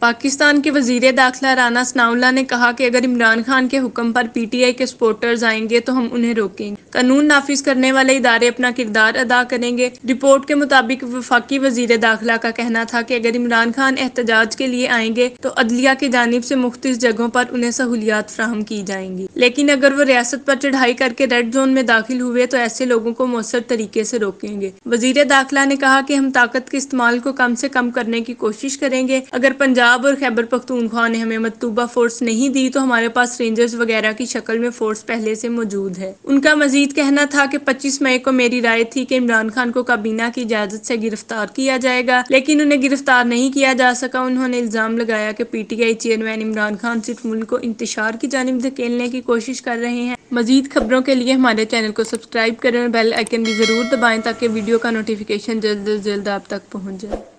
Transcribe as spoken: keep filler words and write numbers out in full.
پاکستان کے وزیر داخلہ رانا ثناءاللہ نے کہا کہ اگر عمران خان کے حکم پر پی ٹی آئی کے سپورٹرز آئیں گے تو ہم انہیں روکیں گے۔ قانون نافذ کرنے والے ادارے اپنا کردار ادا کریں گے۔ رپورٹ کے مطابق وفاقی وزیر داخلہ کا کہنا تھا کہ اگر عمران خان احتجاج کے لیے آئیں گے تو عدلیہ کی جانب سے مختلف جگہوں پر انہیں سہولیات فراہم کی جائیں گی، لیکن اگر وہ ریاست پر چڑھائی کر کے ریڈ زون میں داخل ہوئے تو ایسے لوگوں کو مؤثر طریقے سے روکیں گے۔ وزیر داخلہ نے کہا کہ ہم طاقت کے استعمال کو کم سے کم کرنے کی کوشش کریں گے۔ اگر پنجاب اور خیبر پختونخوا نے ہمیں مطلوبہ فورس نہیں دی تو ہمارے پاس رینجرز وغیرہ کی شکل میں فورس پہلے سے موجود ہے۔ ان کا مزید کہنا تھا کہ پچیس مئی کو میری رائے تھی کہ عمران خان کو کابینہ کی اجازت سے گرفتار کیا جائے گا، لیکن انہیں گرفتار نہیں کیا جا سکا۔ انہوں نے الزام لگایا کہ P T I chairman Imran Khan صرف ملک کو انتشار کی جانب دھکیلنے کی کوشش کر رہے ہیں۔ مزید خبروں کے لیے ہمارے چینل کو سبسکرائب کریں اور بیل آئیکن بھی ضرور دبائیں تاکہ ویڈیو کا نوٹیفیکیشن جلد از جلد آپ تک پہنچ جائے۔